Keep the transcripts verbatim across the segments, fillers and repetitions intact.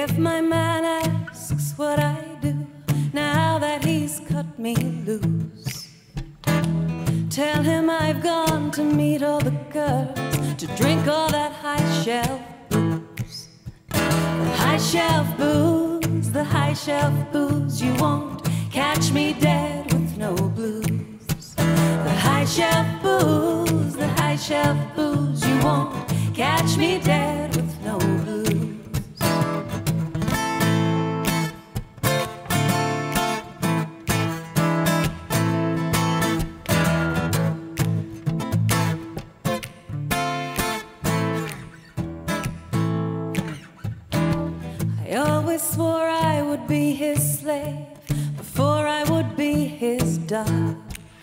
If my man asks what I do now that he's cut me loose, tell him I've gone to meet all the girls, to drink all that high shelf booze. The high shelf booze, the high shelf booze, you won't catch me dead with no blues. The high shelf booze, the high shelf booze, you won't catch me dead with no blues. I always swore I would be his slave before I would be his dog.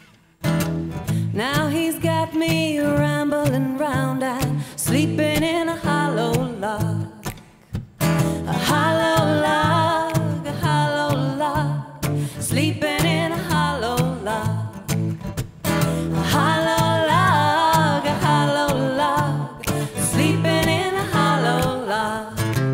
Now he's got me rambling round and sleeping in a hollow log. A hollow log, a hollow log, sleeping in a hollow log. A hollow log, a hollow log, sleeping in a hollow log.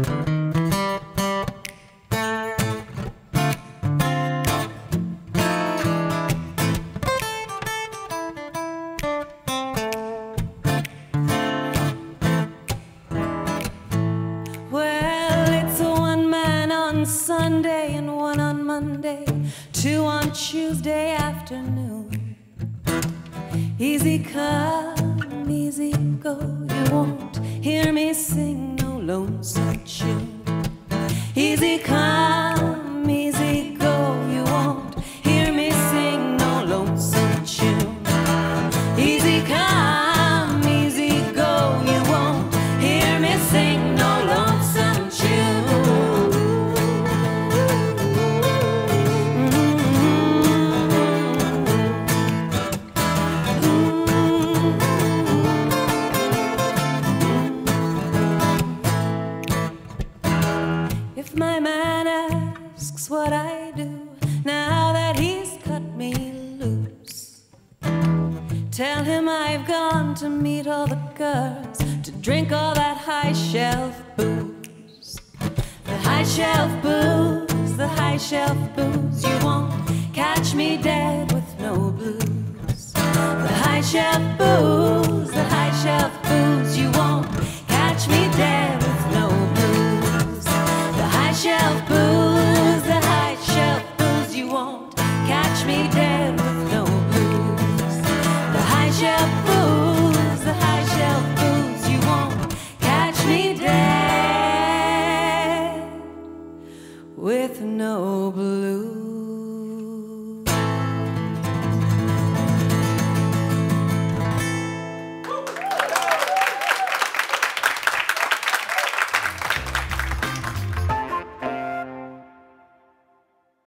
Sunday and one on Monday, two on Tuesday afternoon. Easy come, easy go, you won't hear me sing no lonesome tune. Easy come, easy go, you won't hear me sing no lonesome tune. Easy come, easy go, you won't hear me sing no lonesome tune. If my man asks what I do now that he's cut me loose, tell him I've gone to meet all the girls, to drink all that high shelf booze. The high shelf booze, the high shelf booze, you won't catch me dead with no blues. The high shelf booze, the high shelf